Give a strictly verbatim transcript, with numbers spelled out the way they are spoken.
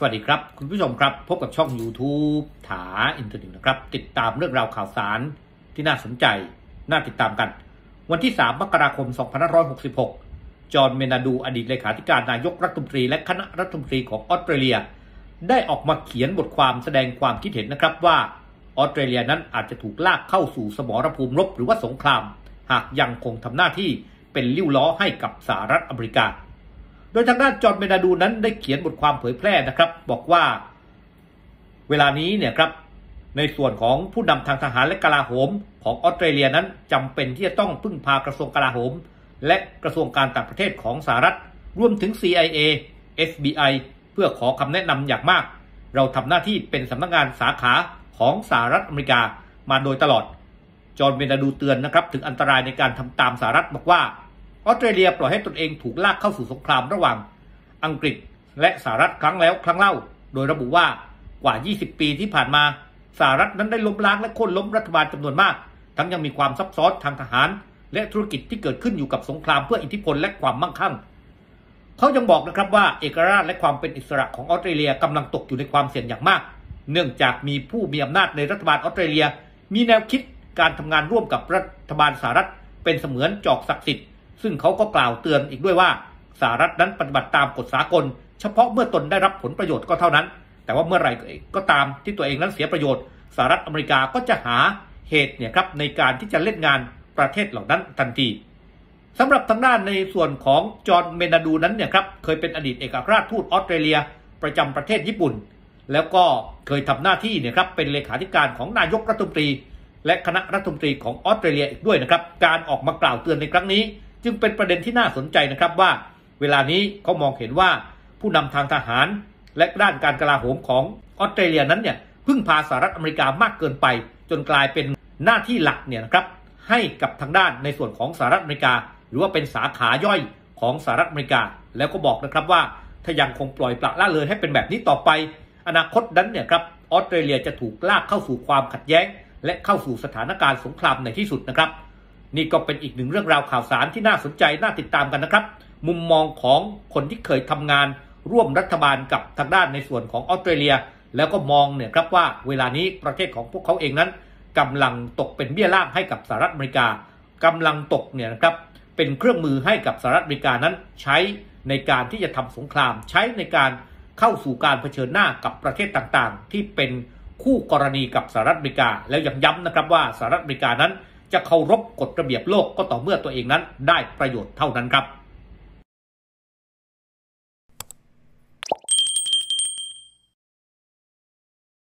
วัสดีครับคุณผู้ชมครับพบกับช่อง YouTube ถาอินเทอร์เน็ตนะครับติดตามเรื่องราวข่าวสารที่น่าสนใจน่าติดตามกันวันที่สามมกราคมสองพันห้าร้อยหกสิบหกจอห์นเมนาดูอดีตเลขาธิการนายกรัฐมนตรีและคณะรัฐมนตรีของออสเตรเลียได้ออกมาเขียนบทความแสดงความคิดเห็นนะครับว่าออสเตรเลียนั้นอาจจะถูกลากเข้าสู่สมรภูมิรบหรือว่าสงครามหากยังคงทำหน้าที่เป็นลิ้วล้อให้กับสหรัฐอเมริกาโดยทางด้านจอห์นเมนาดูนั้นได้เขียนบทความเผยแพร่นะครับบอกว่าเวลานี้เนี่ยครับในส่วนของผู้นำทางทหารและกลาโหมของออสเตรเลียนั้นจำเป็นที่จะต้องพึ่งพากระทรวงกลาโหมและกระทรวงการต่างประเทศของสหรัฐรวมถึง ซี ไอ เอ เอฟ บี ไอ เพื่อขอคำแนะนำอย่างมากเราทำหน้าที่เป็นสำนักงานสาขาของสหรัฐอเมริกามาโดยตลอดจอห์นเมนาดูเตือนนะครับถึงอันตรายในการทำตามสหรัฐบอกว่าออสเตรเลียปล่อยให้ตนเองถูกลากเข้าสู่สงครามระหว่างอังกฤษและสหรัฐครั้งแล้วครั้งเล่าโดยระบุว่ากว่ายี่สิบปีที่ผ่านมาสหรัฐนั้นได้ล้มล้างและโค่นล้มรัฐบาลจำนวนมากทั้งยังมีความซับซ้อนทางทหารและธุรกิจที่เกิดขึ้นอยู่กับสงครามเพื่ออิทธิพลและความมั่งคั่งเขายังบอกนะครับว่าเอกราชและความเป็นอิสระของออสเตรเลียกำลังตกอยู่ในความเสี่ยงอย่างมากเนื่องจากมีผู้มีอำนาจในรัฐบาลออสเตรเลียมีแนวคิดการทำงานร่วมกับรัฐบาลสหรัฐเป็นเสมือนจอกศักดิ์สิทธิ์ซึ่งเขาก็กล่าวเตือนอีกด้วยว่าสหรัฐนั้นปฏิบัติตามกฎสากลเฉพาะเมื่อตนได้รับผลประโยชน์ก็เท่านั้นแต่ว่าเมื่อไหร่ก็ตามที่ตัวเองนั้นเสียประโยชน์สหรัฐอเมริกาก็จะหาเหตุเนี่ยครับในการที่จะเล่นงานประเทศเหล่านั้นทันทีสำหรับทางด้านในส่วนของจอห์นเมนาดูนั้นเนี่ยครับเคยเป็นอดีตเอกอัครราชทูตออสเตรเลียประจำประเทศญี่ปุ่นแล้วก็เคยทำหน้าที่เนี่ยครับเป็นเลขาธิการของนายกรัฐมนตรีและคณะรัฐมนตรีของออสเตรเลียอีกด้วยนะครับการออกมากล่าวเตือนในครั้งนี้จึงเป็นประเด็นที่น่าสนใจนะครับว่าเวลานี้เขามองเห็นว่าผู้นำทางทหารและด้านการกลาโหมของออสเตรเลียนั้นเนี่ยพึ่งพาสหรัฐอเมริกามากเกินไปจนกลายเป็นหน้าที่หลักเนี่ยนะครับให้กับทางด้านในส่วนของสหรัฐอเมริกาหรือว่าเป็นสาขาย่อยของสหรัฐอเมริกาแล้วก็บอกนะครับว่าถ้ายังคงปล่อยปละละเลยให้เป็นแบบนี้ต่อไปอนาคตนั้นเนี่ยครับออสเตรเลียจะถูกลากเข้าสู่ความขัดแย้งและเข้าสู่สถานการณ์สงครามในที่สุดนะครับนี่ก็เป็นอีกหนึ่งเรื่องราวข่าวสารที่น่าสนใจน่าติดตามกันนะครับมุมมองของคนที่เคยทำงานร่วมรัฐบาลกับทางด้านในส่วนของออสเตรเลียแล้วก็มองเนี่ยครับว่าเวลานี้ประเทศของพวกเขาเองนั้นกำลังตกเป็นเบี้ยล่างให้กับสหรัฐอเมริกากำลังตกเนี่ยนะครับเป็นเครื่องมือให้กับสหรัฐอเมริกานั้นใช้ในการที่จะทำสงครามใช้ในการเข้าสู่การเผชิญหน้ากับประเทศต่างๆที่เป็นคู่กรณีกับสหรัฐอเมริกาแล้วยังย้ำนะครับว่าสหรัฐอเมริกานั้นจะเคารพกฎระเบียบโลกก็ต่อเมื่อตัวเองนั้นได้ประโยชน์เท่านั้นครับ